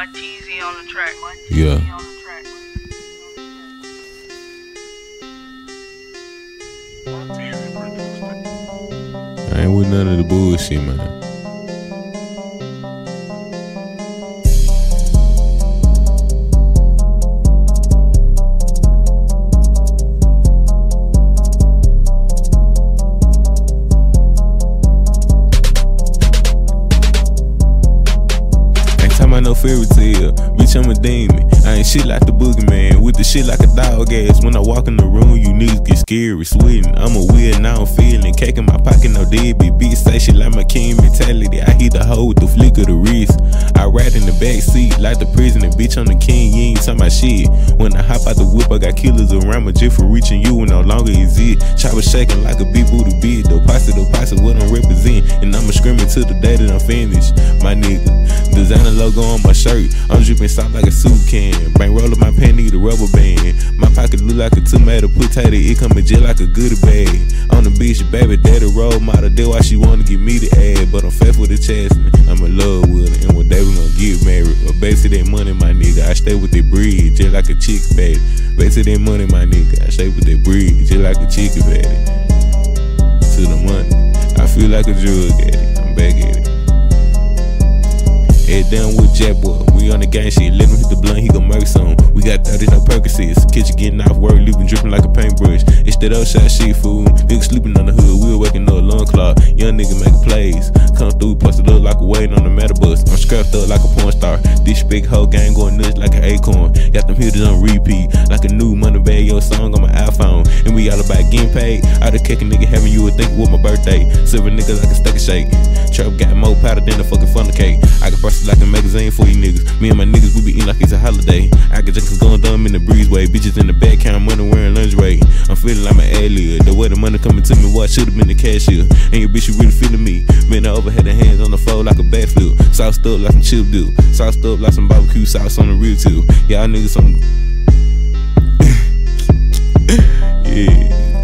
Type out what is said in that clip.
Marteezy on the track. Yeah. I ain't with none of the bullshit, man. No fairy tale, bitch, I'm a demon. I ain't shit like the boogeyman, with the shit like a dog ass. When I walk in the room, you niggas get scary, sweating. I'm a weird, now I'm feeling. Cake in my pocket, no deadbeat. Bitch say shit like my king mentality. I hit the hoe with the flick of the wrist. I ride in the back seat like the president, bitch, I'm the king. You ain't talking about shit. When I hop out the whip, I got killers around my jet for reaching you and no longer exist. Chopper shaking like a big booty bitch. Deposit, what I'm representing. And I'ma screaming till the day that I'm finished. My nigga, designer logo on my shirt. I'm dripping soft like a soup can. Bang roll up my pants, need a rubber band. My pocket look like a tomato potato. It come in jet like a goodie bag. On the beach, baby, daddy role model. That's why she wanna give me the ad. But I'm faithful to chastity. I'm in love with her. And one day we gon' get married. But basically that money, my nigga, I stay with that breed. Just like a chick fatty. Basically that money, my nigga, I stay with that breed. Just like a chicken fatty. To the money, I feel like a drug addict. I'm back at it. Head down with J.a.b.y. We on the gang shit. Let him hit the blunt, he gon' murk some. We got 30 no Percocets. Kitchen getting off work, leaving dripping like a paintbrush. It's that old shot shit, fool. Nigga sleeping on the hood, we were waking up alarm clock. Young nigga making plays. Come through, posted up like a waiting on the metal bus. I'm scrapped up like a porn star. This big whole gang going nuts like an acorn. Got them hitters on repeat, like a new money bag, yo song on my iPhone. And we all about getting paid. All the cake a nigga having, you would think with my birthday. Silver nigga like a stack of shake. Trap got more powder than a fucking funnel cake. I can price it like a magazine for you niggas. Me and my niggas, we be eating like it's a holiday. I can just going dumb in the breezeway. Bitches in the back count money wearing lingerie. I'm feeling like my ad-lib. The way the money coming to me, what should've been the cashier. And your bitch, you really feeling me. Been over, had the hands on the floor like a backflip. Sauced up like some chip dip. Sauced up like some barbecue sauce on the real too. Y'all niggas some yeah.